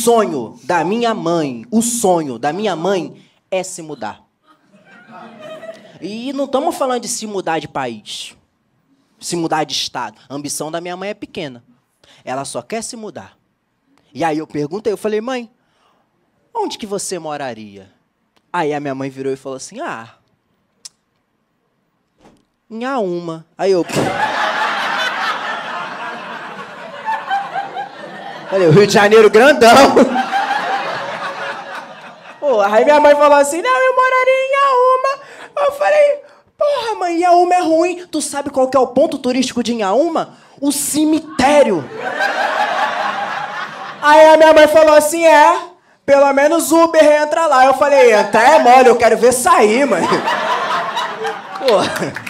sonho da minha mãe é se mudar. E não estamos falando de se mudar de país, se mudar de estado. A ambição da minha mãe é pequena. Ela só quer se mudar. E aí eu perguntei, eu falei, mãe, onde que você moraria? Aí a minha mãe virou e falou assim, em Auma. Aí eu... Falei, o Rio de Janeiro grandão. Pô, aí minha mãe falou assim, não, eu moraria em Inhaúma. Eu falei, porra, mãe, Inhaúma é ruim. Tu sabe qual que é o ponto turístico de Inhaúma? O cemitério. Aí a minha mãe falou assim, pelo menos o Uber entra lá. Eu falei, entra é mole, eu quero ver sair, mãe. Pô...